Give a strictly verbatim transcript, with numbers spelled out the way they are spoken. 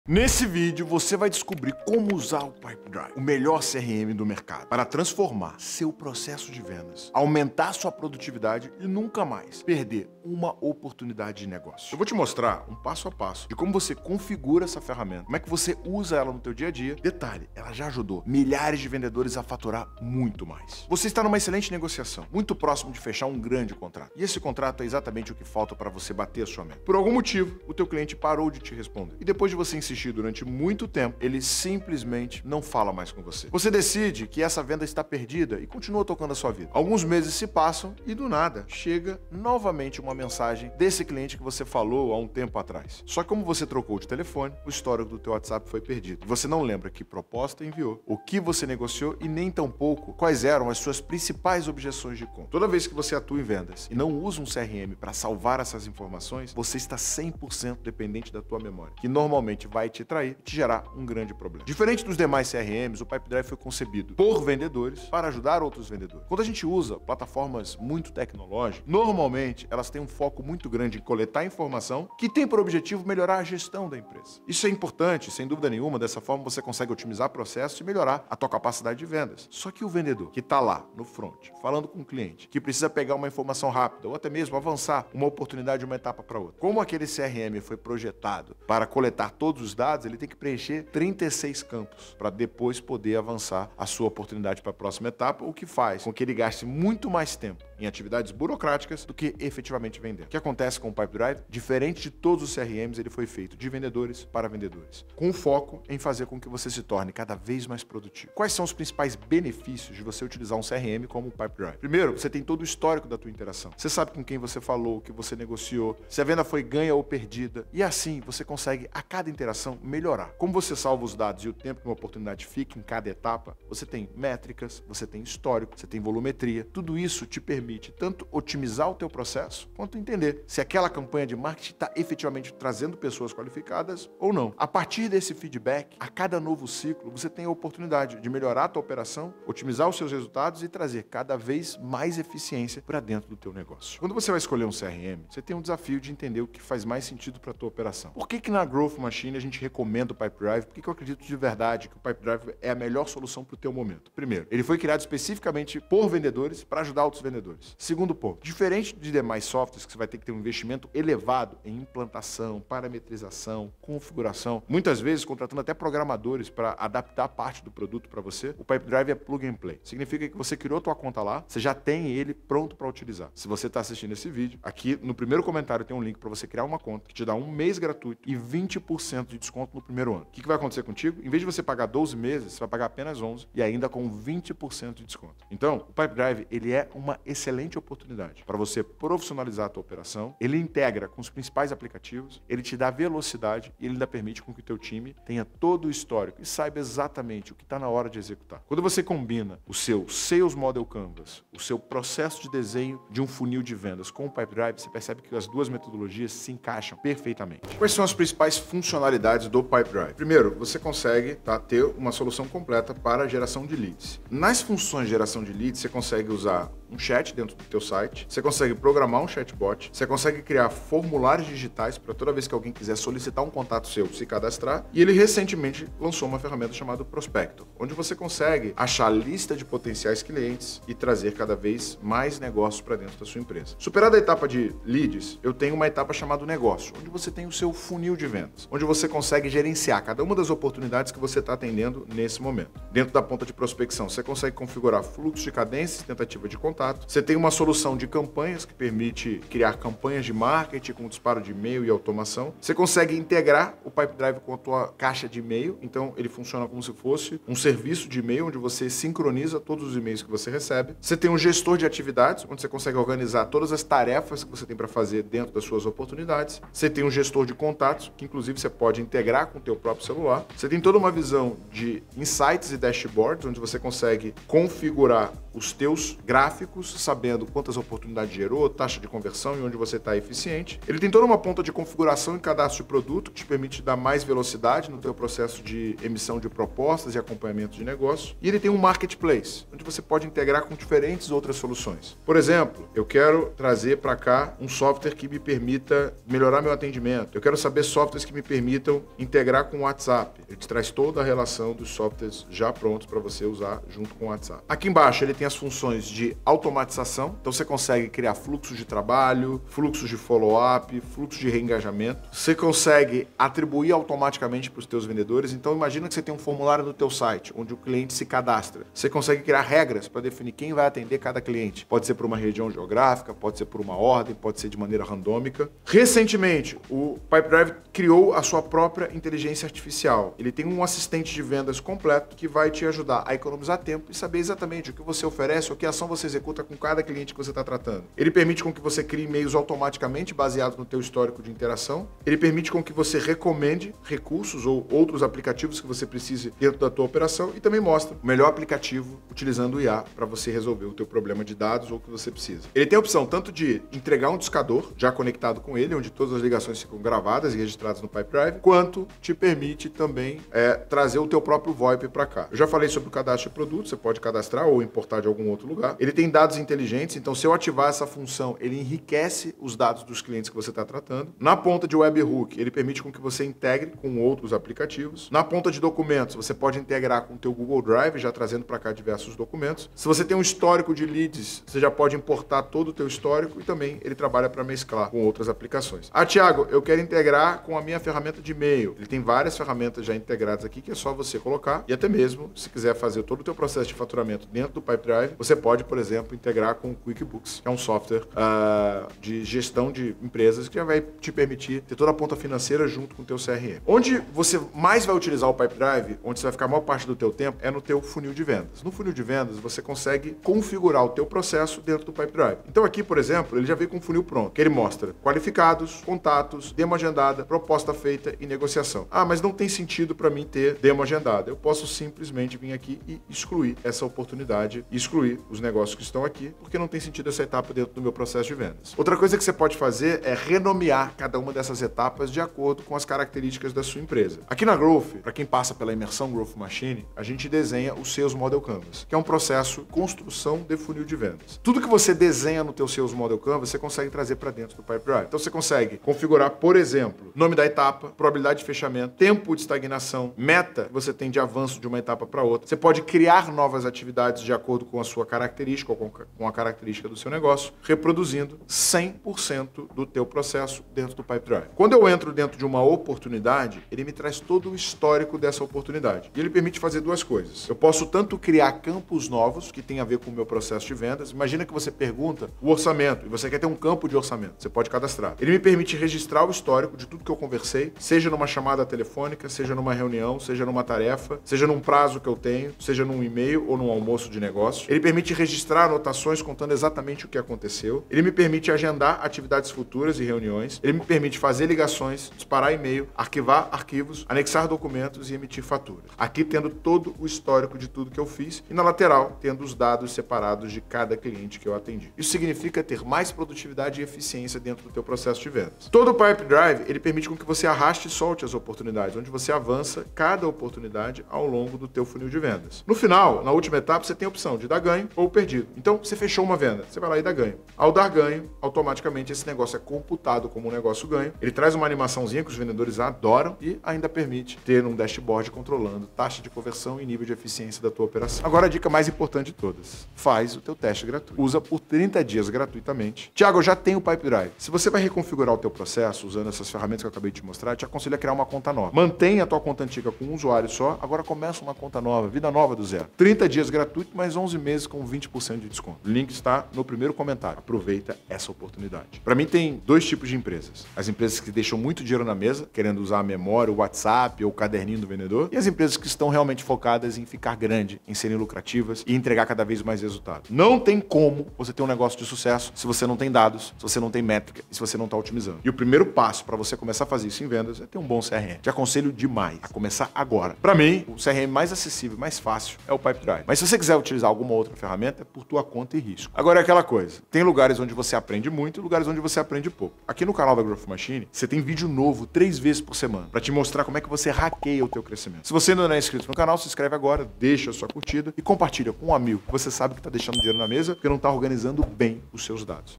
Nesse vídeo, você vai descobrir como usar o Pipedrive, o melhor C R M do mercado, para transformar seu processo de vendas, aumentar sua produtividade e nunca mais perder uma oportunidade de negócio. Eu vou te mostrar um passo a passo de como você configura essa ferramenta, como é que você usa ela no teu dia a dia. Detalhe, ela já ajudou milhares de vendedores a faturar muito mais. Você está numa excelente negociação, muito próximo de fechar um grande contrato. E esse contrato é exatamente o que falta para você bater a sua meta. Por algum motivo, o teu cliente parou de te responder. E depois de você insistir durante muito tempo, ele simplesmente não fala mais com você. Você decide que essa venda está perdida e continua tocando a sua vida. Alguns meses se passam e do nada chega novamente uma mensagem desse cliente que você falou há um tempo atrás. Só que como você trocou de telefone, o histórico do teu WhatsApp foi perdido. Você não lembra que proposta enviou, o que você negociou e nem tampouco quais eram as suas principais objeções de compra. Toda vez que você atua em vendas e não usa um C R M para salvar essas informações, você está cem por cento dependente da tua memória, que normalmente vai te trair e te gerar um grande problema. Diferente dos demais C R Ms, o Pipedrive foi concebido por vendedores para ajudar outros vendedores. Quando a gente usa plataformas muito tecnológicas, normalmente elas têm um foco muito grande em coletar informação que tem por objetivo melhorar a gestão da empresa. Isso é importante, sem dúvida nenhuma, dessa forma você consegue otimizar processos e melhorar a tua capacidade de vendas. Só que o vendedor que está lá no front, falando com o cliente, que precisa pegar uma informação rápida ou até mesmo avançar uma oportunidade de uma etapa para outra. Como aquele C R M foi projetado para coletar todos os dados, ele tem que preencher trinta e seis campos para depois poder avançar a sua oportunidade para a próxima etapa, o que faz com que ele gaste muito mais tempo em atividades burocráticas do que efetivamente vender. O que acontece com o Pipedrive? Diferente de todos os C R Ms, ele foi feito de vendedores para vendedores, com foco em fazer com que você se torne cada vez mais produtivo. Quais são os principais benefícios de você utilizar um C R M como o Pipedrive? Primeiro, você tem todo o histórico da tua interação. Você sabe com quem você falou, o que você negociou, se a venda foi ganha ou perdida, e assim você consegue a cada interação melhorar. Como você salva os dados e o tempo que uma oportunidade fica em cada etapa, você tem métricas, você tem histórico, você tem volumetria. Tudo isso te permite tanto otimizar o teu processo, quanto entender se aquela campanha de marketing está efetivamente trazendo pessoas qualificadas ou não. A partir desse feedback, a cada novo ciclo, você tem a oportunidade de melhorar a tua operação, otimizar os seus resultados e trazer cada vez mais eficiência para dentro do teu negócio. Quando você vai escolher um C R M, você tem um desafio de entender o que faz mais sentido para a tua operação. Por que que na Growth Machine a gente recomenda o Pipedrive? Por que que eu acredito de verdade que o Pipedrive é a melhor solução para o teu momento? Primeiro, ele foi criado especificamente por vendedores para ajudar outros vendedores. Segundo ponto, diferente de demais softwares que você vai ter que ter um investimento elevado em implantação, parametrização, configuração, muitas vezes contratando até programadores para adaptar parte do produto para você, o Pipedrive é plug and play. Significa que você criou a tua conta lá, você já tem ele pronto para utilizar. Se você está assistindo esse vídeo, aqui no primeiro comentário tem um link para você criar uma conta que te dá um mês gratuito e vinte por cento de desconto no primeiro ano. O que que vai acontecer contigo? Em vez de você pagar doze meses, você vai pagar apenas onze e ainda com vinte por cento de desconto. Então, o Pipedrive, ele é uma excelente oportunidade para você profissionalizar a tua operação. Ele integra com os principais aplicativos, ele te dá velocidade e ele ainda permite com que o teu time tenha todo o histórico e saiba exatamente o que está na hora de executar. Quando você combina o seu Sales Model Canvas, o seu processo de desenho de um funil de vendas com o Pipedrive, você percebe que as duas metodologias se encaixam perfeitamente. Quais são as principais funcionalidades do Pipedrive? Primeiro, você consegue tá, ter uma solução completa para a geração de leads. Nas funções de geração de leads, você consegue usar um chat dentro do teu site, você consegue programar um chatbot, você consegue criar formulários digitais para toda vez que alguém quiser solicitar um contato seu, se cadastrar, e ele recentemente lançou uma ferramenta chamada Prospector, onde você consegue achar lista de potenciais clientes e trazer cada vez mais negócios para dentro da sua empresa. Superada a etapa de leads, eu tenho uma etapa chamada negócio, onde você tem o seu funil de vendas, onde você consegue gerenciar cada uma das oportunidades que você está atendendo nesse momento. Dentro da ponta de prospecção, você consegue configurar fluxo de cadência e tentativa de contato. Você tem uma solução de campanhas que permite criar campanhas de marketing com disparo de e-mail e automação. Você consegue integrar o Pipedrive com a tua caixa de e-mail, então ele funciona como se fosse um serviço de e-mail onde você sincroniza todos os e-mails que você recebe. Você tem um gestor de atividades, onde você consegue organizar todas as tarefas que você tem para fazer dentro das suas oportunidades. Você tem um gestor de contatos, que inclusive você pode integrar com o teu próprio celular. Você tem toda uma visão de insights e dashboards, onde você consegue configurar os teus gráficos, sabendo quantas oportunidades gerou, taxa de conversão e onde você está eficiente. Ele tem toda uma ponta de configuração e cadastro de produto que te permite dar mais velocidade no teu processo de emissão de propostas e acompanhamento de negócio. E ele tem um marketplace, onde você pode integrar com diferentes outras soluções. Por exemplo, eu quero trazer para cá um software que me permita melhorar meu atendimento. Eu quero saber softwares que me permitam integrar com o WhatsApp. Ele te traz toda a relação dos softwares já prontos para você usar junto com o WhatsApp. Aqui embaixo ele tem as funções de automatização, então você consegue criar fluxos de trabalho, fluxos de follow-up, fluxos de reengajamento. Você consegue atribuir automaticamente para os teus vendedores. Então imagina que você tem um formulário no teu site, onde o cliente se cadastra. Você consegue criar regras para definir quem vai atender cada cliente. Pode ser por uma região geográfica, pode ser por uma ordem, pode ser de maneira randômica. Recentemente, o Pipedrive criou a sua própria inteligência artificial. Ele tem um assistente de vendas completo que vai te ajudar a economizar tempo e saber exatamente o que você oferece ou que ação você executa com cada cliente que você está tratando. Ele permite com que você crie e-mails automaticamente baseados no teu histórico de interação. Ele permite com que você recomende recursos ou outros aplicativos que você precise dentro da tua operação e também mostra o melhor aplicativo utilizando o I A para você resolver o teu problema de dados ou o que você precisa. Ele tem a opção tanto de entregar um discador já conectado com ele, onde todas as ligações ficam gravadas e registradas no Pipedrive, quanto te permite também é, trazer o teu próprio VoIP para cá. Eu já falei sobre o cadastro de produtos, você pode cadastrar ou importar de algum outro lugar. Ele tem dados inteligentes, então se eu ativar essa função, ele enriquece os dados dos clientes que você está tratando. Na ponta de webhook, ele permite com que você integre com outros aplicativos. Na ponta de documentos, você pode integrar com o teu Google Drive, já trazendo para cá diversos documentos. Se você tem um histórico de leads, você já pode importar todo o teu histórico e também ele trabalha para mesclar com outras aplicações. Ah, Thiago, eu quero integrar com a minha ferramenta de e-mail. Ele tem várias ferramentas já integradas aqui que é só você colocar e até mesmo, se quiser fazer todo o teu processo de faturamento dentro do Pipedrive, você pode, por exemplo, integrar com o QuickBooks, que é um software uh, de gestão de empresas que já vai te permitir ter toda a ponta financeira junto com o teu C R M. Onde você mais vai utilizar o Pipedrive, onde você vai ficar a maior parte do teu tempo, é no teu funil de vendas. No funil de vendas, você consegue configurar o teu processo dentro do Pipedrive. Então aqui, por exemplo, ele já veio com um funil pronto, que ele mostra qualificados, contatos, demo agendada, proposta feita e negociação. Ah, mas não tem sentido para mim ter demo agendada. Eu posso simplesmente vir aqui e excluir essa oportunidade, excluir os negócios que estão aqui, porque não tem sentido essa etapa dentro do meu processo de vendas. Outra coisa que você pode fazer é renomear cada uma dessas etapas de acordo com as características da sua empresa. Aqui na Growth, para quem passa pela imersão Growth Machine, a gente desenha o Sales Model Canvas, que é um processo de construção de funil de vendas. Tudo que você desenha no teu Sales Model Canvas, você consegue trazer para dentro do Pipedrive. Então você consegue configurar, por exemplo, nome da etapa, probabilidade de fechamento, tempo de estagnação, meta que você tem de avanço de uma etapa para outra. Você pode criar novas atividades de acordo com a sua característica ou com a característica do seu negócio, reproduzindo cem por cento do teu processo dentro do Pipedrive. Quando eu entro dentro de uma oportunidade, ele me traz todo o histórico dessa oportunidade. E ele permite fazer duas coisas. Eu posso tanto criar campos novos, que tem a ver com o meu processo de vendas. Imagina que você pergunta o orçamento, e você quer ter um campo de orçamento. Você pode cadastrar. Ele me permite registrar o histórico de tudo que eu conversei, seja numa chamada telefônica, seja numa reunião, seja numa tarefa, seja num prazo que eu tenho, seja num e-mail ou num almoço de negócio. Ele permite registrar anotações contando exatamente o que aconteceu. Ele me permite agendar atividades futuras e reuniões. Ele me permite fazer ligações, disparar e-mail, arquivar arquivos, anexar documentos e emitir faturas. Aqui tendo todo o histórico de tudo que eu fiz e na lateral tendo os dados separados de cada cliente que eu atendi. Isso significa ter mais produtividade e eficiência dentro do teu processo de vendas. Todo o Pipedrive, ele permite com que você arraste e solte as oportunidades, onde você avança cada oportunidade ao longo do teu funil de vendas. No final, na última etapa, você tem a opção de dar ganho ou perdido. Então, você fechou uma venda, você vai lá e dá ganho. Ao dar ganho, automaticamente esse negócio é computado como um negócio ganho. Ele traz uma animaçãozinha que os vendedores adoram e ainda permite ter um dashboard controlando taxa de conversão e nível de eficiência da tua operação. Agora a dica mais importante de todas. Faz o teu teste gratuito. Usa por trinta dias gratuitamente. Tiago, eu já tenho o Pipedrive. Se você vai reconfigurar o teu processo usando essas ferramentas que eu acabei de te mostrar, eu te aconselho a criar uma conta nova. Mantenha a tua conta antiga com um usuário só, agora começa uma conta nova, vida nova do zero. trinta dias gratuito, mais onze meses com vinte por cento de desconto. O link está no primeiro comentário. Aproveita essa oportunidade. Para mim tem dois tipos de empresas. As empresas que deixam muito dinheiro na mesa, querendo usar a memória, o WhatsApp ou o caderninho do vendedor, e as empresas que estão realmente focadas em ficar grande, em serem lucrativas e entregar cada vez mais resultado. Não tem como você ter um negócio de sucesso se você não tem dados, se você não tem métrica e se você não está otimizando. E o primeiro passo para você começar a fazer isso em vendas é ter um bom C R M. Te aconselho demais a começar agora. Para mim, o C R M mais acessível, mais fácil é o Pipedrive. Mas se você quiser utilizar algo alguma outra ferramenta, é por tua conta e risco. Agora é aquela coisa, tem lugares onde você aprende muito e lugares onde você aprende pouco. Aqui no canal da Growth Machine, você tem vídeo novo três vezes por semana, para te mostrar como é que você hackeia o teu crescimento. Se você ainda não é inscrito no canal, se inscreve agora, deixa a sua curtida e compartilha com um amigo que você sabe que está deixando dinheiro na mesa porque não está organizando bem os seus dados.